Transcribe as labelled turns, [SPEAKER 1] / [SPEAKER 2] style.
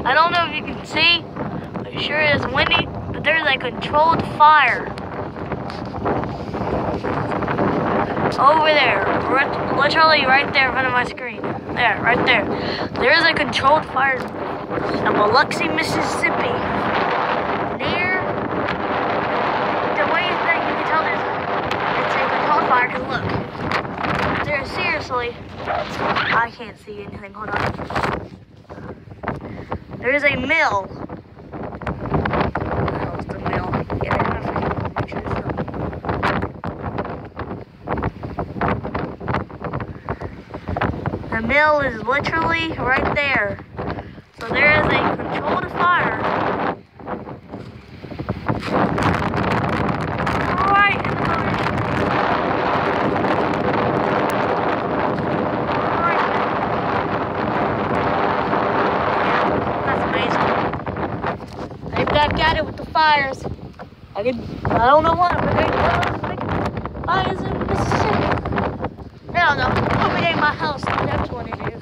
[SPEAKER 1] I don't know if you can see, but it sure is windy, but there's a controlled fire. Over there, literally right there in front of my screen. There, right there. There is a controlled fire in Biloxi, Mississippi. Near, the way that you can tell it's a controlled fire, because look. There, seriously, I can't see anything, hold on. There is a mill. Where's the mill? Yeah, I'm gonna make sure it's still. The mill is literally right there. So there is a controlled fire right in the middle. Right there. That's amazing. They're back at it with the fires. I don't know what, but they're fires in Mississippi. I don't know. I'm gonna name my house. That's what it is.